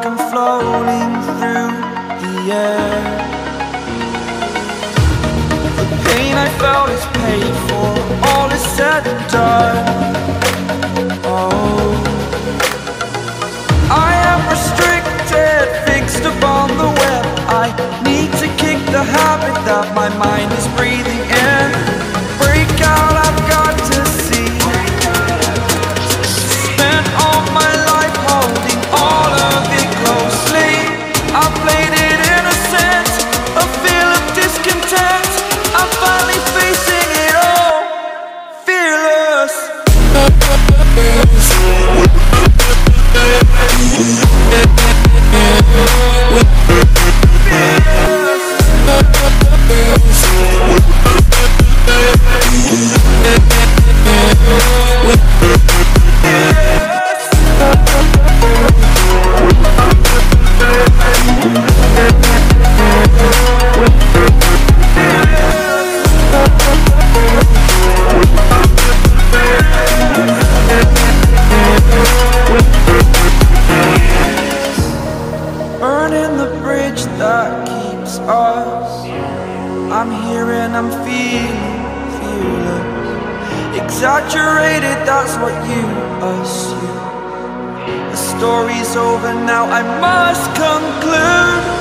like I'm floating through the air. The pain I felt is paid for, all is said and done. Oh, I am restricted, fixed upon the web. I need to kick the habit that my mind is breathing in. Break out, I've got to see. Spent all my life holding all of it closely. I played it innocent, a feel of discontent. I'm finally facing it all, fearless. Burning the bridge that keeps us. I'm here and I'm feeling fearless. Exaggerated, that's what you assume. The story's over now, I must conclude.